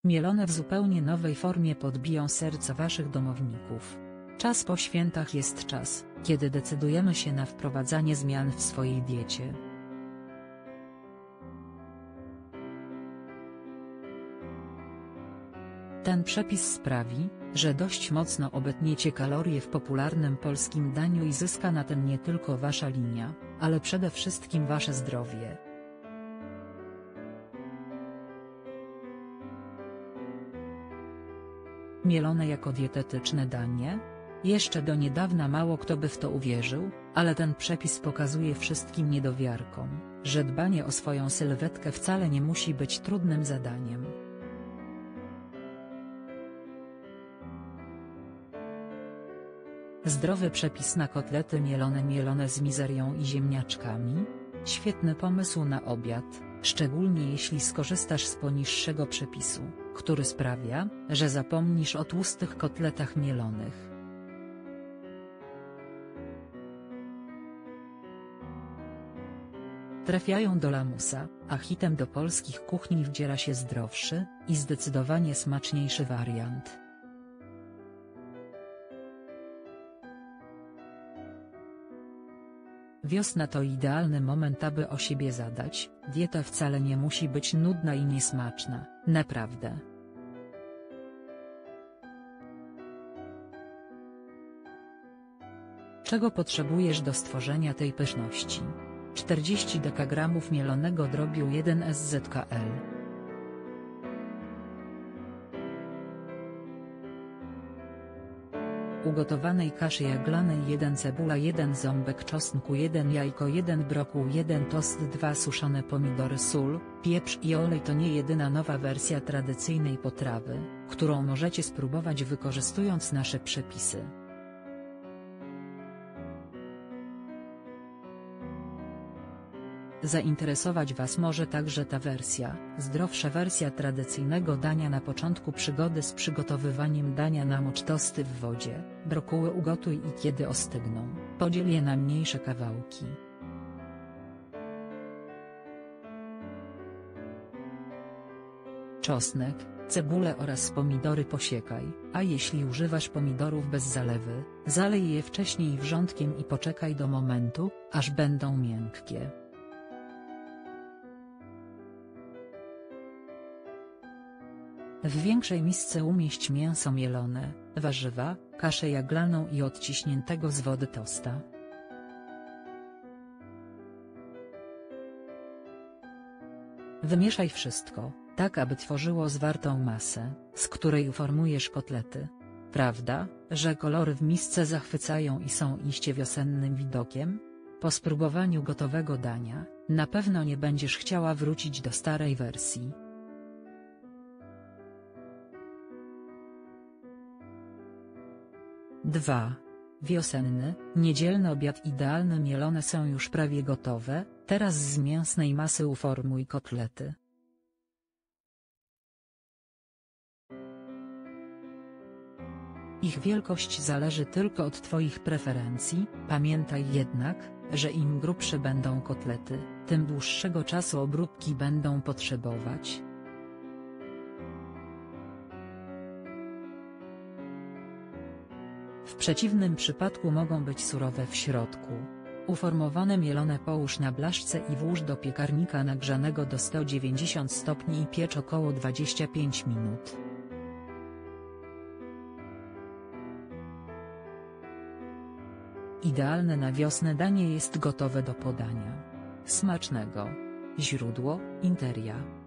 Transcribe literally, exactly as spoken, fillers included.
Mielone w zupełnie nowej formie podbiją serca waszych domowników. Czas po świętach jest czas, kiedy decydujemy się na wprowadzanie zmian w swojej diecie. Ten przepis sprawi, że dość mocno obetniecie kalorie w popularnym polskim daniu i zyska na tym nie tylko wasza linia, ale przede wszystkim wasze zdrowie. Mielone jako dietetyczne danie? Jeszcze do niedawna mało kto by w to uwierzył, ale ten przepis pokazuje wszystkim niedowiarkom, że dbanie o swoją sylwetkę wcale nie musi być trudnym zadaniem. Zdrowy przepis na kotlety mielone mielone z mizerią i ziemniaczkami? Świetny pomysł na obiad, szczególnie jeśli skorzystasz z poniższego przepisu, który sprawia, że zapomnisz o tłustych kotletach mielonych. Trafiają do lamusa, a hitem do polskich kuchni wdziera się zdrowszy i zdecydowanie smaczniejszy wariant. Wiosna to idealny moment, aby o siebie zadać. Dieta wcale nie musi być nudna i niesmaczna, naprawdę. Czego potrzebujesz do stworzenia tej pyszności? czterdzieści dekagramów mielonego drobiu jeden S Z K L. Ugotowanej kaszy jaglanej jeden cebula jeden ząbek czosnku jeden jajko jeden brokuł jeden tost dwa suszone pomidory sól, pieprz i olej to nie jedyna nowa wersja tradycyjnej potrawy, którą możecie spróbować wykorzystując nasze przepisy. Zainteresować Was może także ta wersja, zdrowsza wersja tradycyjnego dania. Na początku przygody z przygotowywaniem dania namocz tosty w wodzie, brokuły ugotuj i kiedy ostygną, podziel je na mniejsze kawałki. Czosnek, cebulę oraz pomidory posiekaj, a jeśli używasz pomidorów bez zalewy, zalej je wcześniej wrzątkiem i poczekaj do momentu, aż będą miękkie. W większej misce umieść mięso mielone, warzywa, kaszę jaglaną i odciśniętego z wody tosta. Wymieszaj wszystko, tak aby tworzyło zwartą masę, z której uformujesz kotlety. Prawda, że kolory w misce zachwycają i są iście wiosennym widokiem? Po spróbowaniu gotowego dania, na pewno nie będziesz chciała wrócić do starej wersji. dwa. Wiosenny, niedzielny obiad idealny. Mielone są już prawie gotowe, teraz z mięsnej masy uformuj kotlety. Ich wielkość zależy tylko od Twoich preferencji, pamiętaj jednak, że im grubsze będą kotlety, tym dłuższego czasu obróbki będą potrzebować. W przeciwnym przypadku mogą być surowe w środku. Uformowane mielone połóż na blaszce i włóż do piekarnika nagrzanego do stu dziewięćdziesięciu stopni i piecz około dwadzieścia pięć minut. Idealne na wiosnę danie jest gotowe do podania. Smacznego. Źródło: Interia.